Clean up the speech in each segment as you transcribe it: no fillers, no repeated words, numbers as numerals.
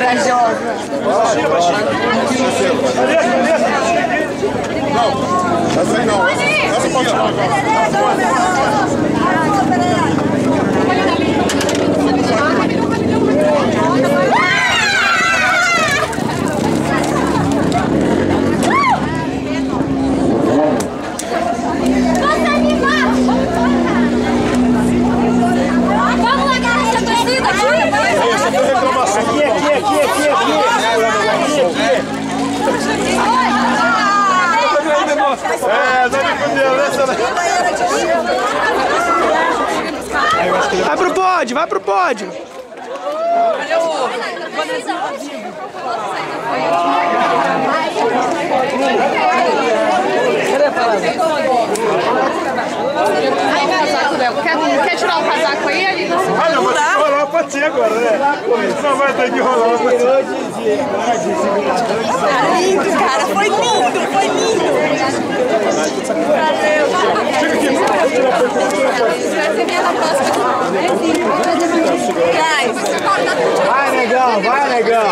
corajosa. Não, essa aí não. Essa pode chamar agora. Vai pro pódio, vai pro pódio. Olha o... Quer tirar o casaco aí, ali? Olha, vou ter que rolar pra ti agora, né? Só vai ter que rolar pra ti. Lindo, cara. Foi lindo, foi lindo. Vai, negão, vai, negão.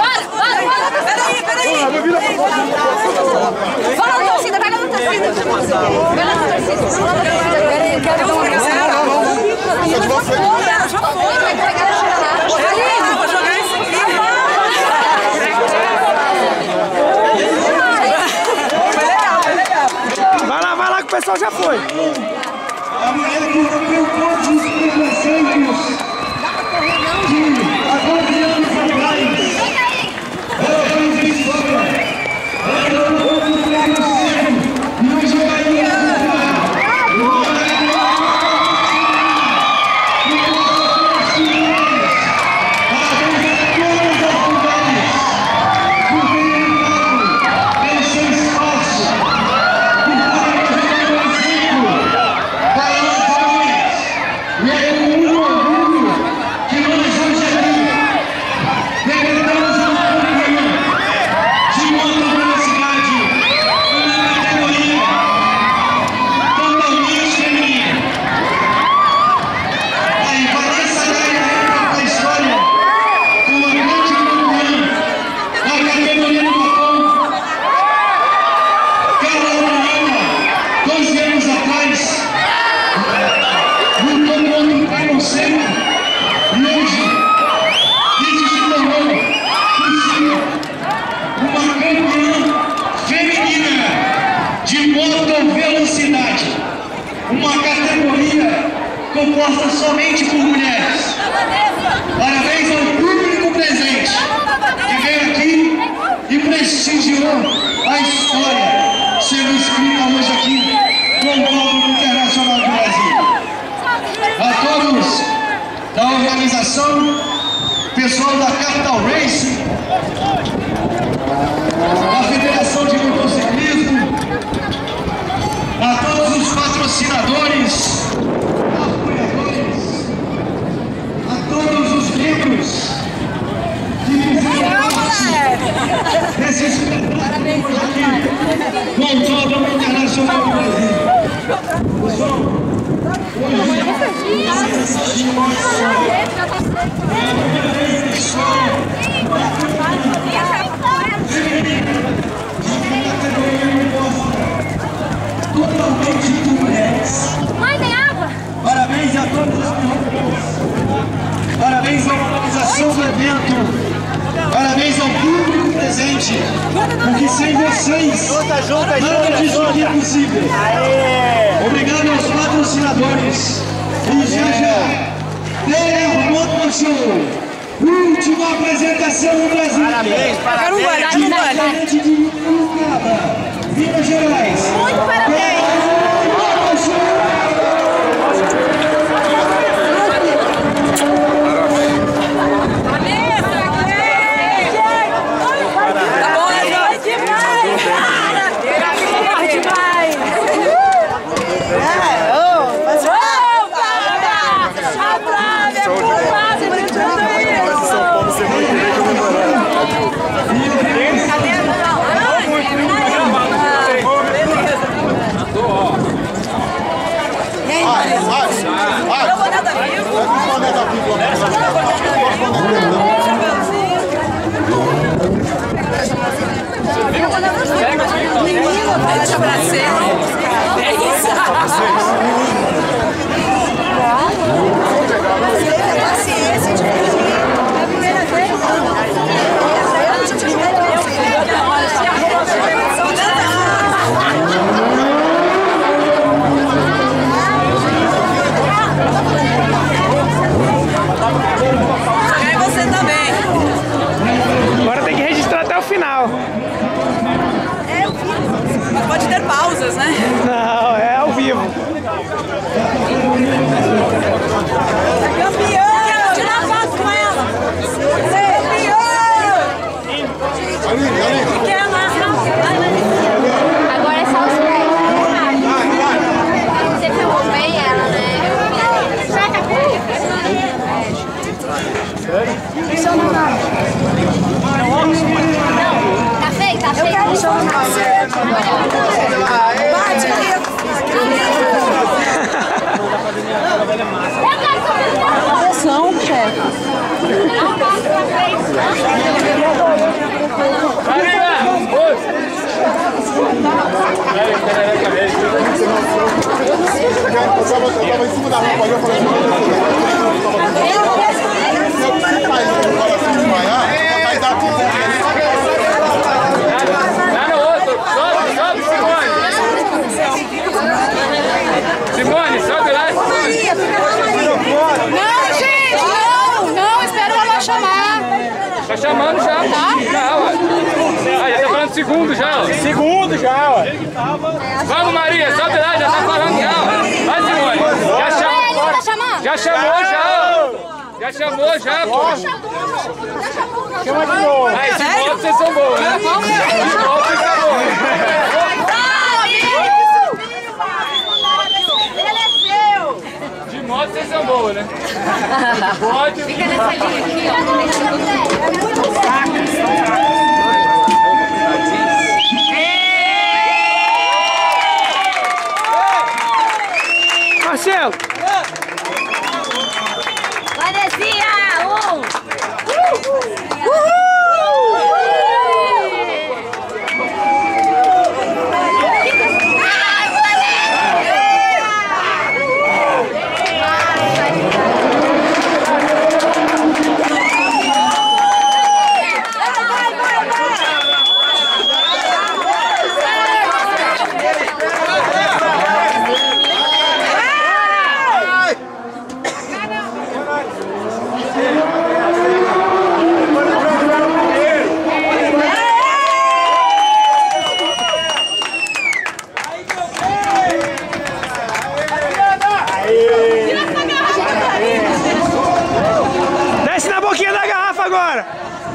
Peraí. Vai na torcida, vai na torcida. Vai na torcida. Peraí, eu quero dar uma Vai lá que o pessoal já foi. A mulher que rompeu todos os preconceitos de há 12 anos atrás. Ela fez história. Ela não foi um preconceito. Não jogaria composta somente por mulheres. Parabéns ao público presente que veio aqui e prestigiou a história sendo escrita hoje aqui no Autódromo Internacional do Brasil. A todos da organização, pessoal da Capital Racing, da Federação de Motociclismo, a todos os patrocinadores, todos os membros que fizeram parte desse espetáculo aqui no Autódromo Internacional do Brasil. Pessoal, hoje totalmente de mulheres. Mãe, tem água? Parabéns a todos os pilotos. Parabéns à organização do evento. Parabéns ao público presente. Porque sem vocês, nada disso aqui é possível. Obrigado aos patrocinadores. E já, Terra Motor Show. Última apresentação no Brasil. Parabéns. Diretamente de Uberaba, Minas Gerais. Muito parabéns. Já, ué. Ah, já tá falando segundo já, ó. Segundo já, ó. Vamos, Maria, sobe lá, já tá falando já, ó. Vai, Simone. Já chamou. Já chamou, já, ó. Já chamou, já, pô. Chama de novo. Aí, de volta vocês são boas, né? De volta vocês são boas. De moto vocês são boas, né? Pode. Fica nessa linha aqui, ó. Marcelo! Vanessinha! Desce na boquinha da garrafa agora!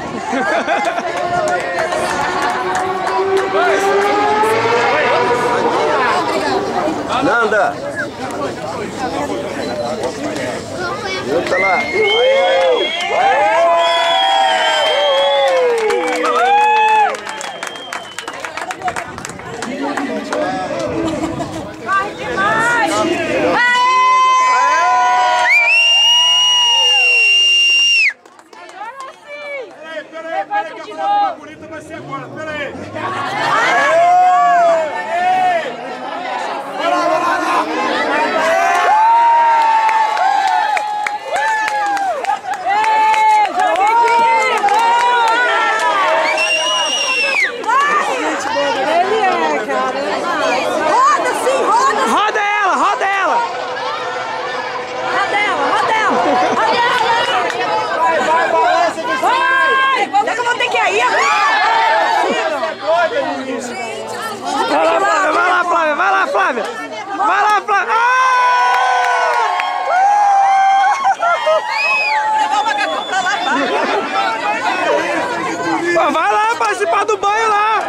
Nanda! Junta lá! Peraí, que a foto mais bonita vai ser agora. Peraí. Roda ela, roda ela! Vai que eu vou ter que ir. Vai lá, Flávia, vai lá, Flávia! Vai lá, Flávia! Pô, vai lá participar do banho lá!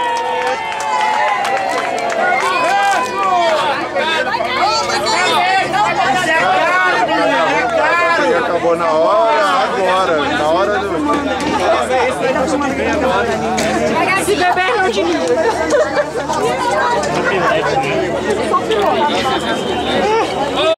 Acabou na hora, agora, na hora do... Se beber, não te liga.